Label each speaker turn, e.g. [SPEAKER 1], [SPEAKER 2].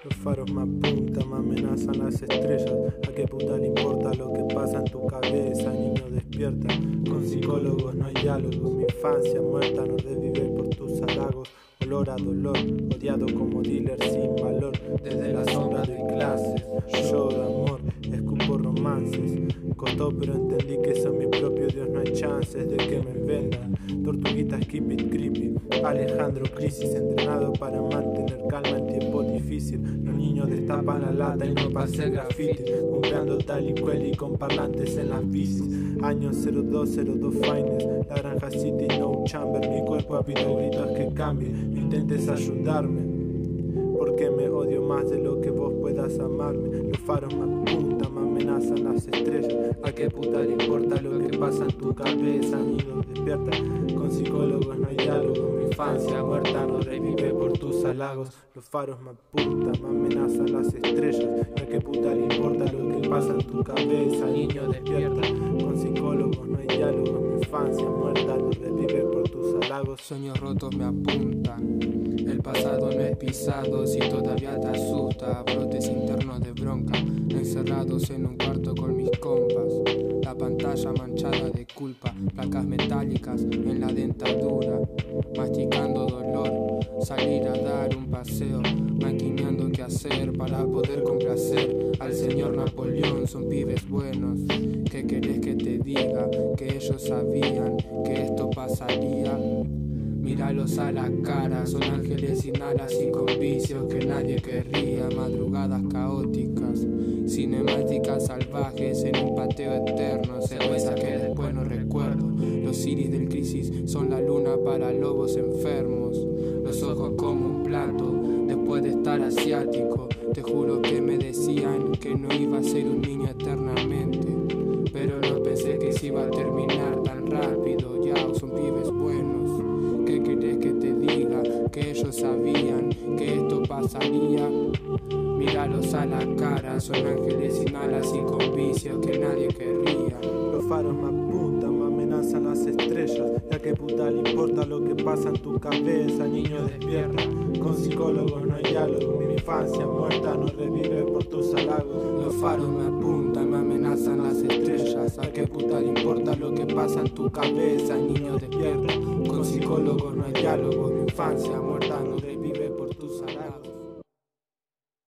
[SPEAKER 1] Los faros me apuntan, me amenazan las estrellas. ¿A qué puta le importa lo que pasa en tu cabeza? Niño despierta, con psicólogos no hay diálogos. Mi infancia muerta no revive por tus halagos. Olor a dolor, odiado como dealer sin valor. Desde la sombra de clases, yo de amor, escupo romances. Costó pero entendí que soy mi propio Dios, no hay chances de que me vendan. Tortuguitas, keep it creepy. Alejandro, crisis, entrenado para mantener calma en tiempo difícil. Los niños destapan la lata y no pase graffiti. Comprando tal y cual y con parlantes en las bicis. Año 0202 Fines, la granja City, no chamber. Mi cuerpo apito gritos que cambie. No intentes ayudarme, porque me odio más de lo que vos puedas amarme. Los faros me apuntan, me amenazan las estrellas. ¿A qué puta le importa lo que pasa en tu cabeza? Niño despierta, con psicólogos no hay diálogo. Mi infancia muerta no revive por tus halagos. Los faros me apuntan, me amenazan las estrellas. ¿A qué puta le importa lo que pasa en tu cabeza? Niño despierta, con psicólogos no hay diálogo. Mi infancia muerta no revive por tus halagos.
[SPEAKER 2] Sueños rotos me apuntan, el pasado no es pisado. Si todavía te asusta, brotes internos de bronca, encerrados en un cuarto con mis compas. La pantalla manchada de culpa, placas metálicas en la dentadura, masticando dolor, salir a dar un paseo, maquinando qué hacer para poder complacer al señor Napoleón. Son pibes buenos, ¿qué querés que te diga? Que ellos sabían que esto pasaría. Míralos a la cara, son ángeles sin alas y con vicios que nadie querría. Madrugadas caóticas, cinemáticas salvajes en un pateo eterno. Cervezas que después no recuerdo. Los iris del crisis son la luna para lobos enfermos. Los ojos como un plato después de estar asiático. Te juro que me decían que no iba a ser un niño eternamente, pero no pensé que se iba a terminar tan rápido. Ya son pibes buenos, ¿qué querés que te diga? Que ellos sabían que esto pasaría. Míralos a la cara, son ángeles sin alas y con vicios que nadie querría.
[SPEAKER 1] Los faros me apuntan, me amenazan las estrellas. ¿Y a qué puta le importa lo que pasa en tu cabeza? Niño despierta, con psicólogos no hay diálogo. Mi infancia muerta no revive por tus halagos.
[SPEAKER 2] Los faros me apuntan, me amenazan las estrellas. ¿A qué puta le importa lo que pasa en tu cabeza? Niño despierta, con psicólogos no hay diálogo. Mi infancia muerta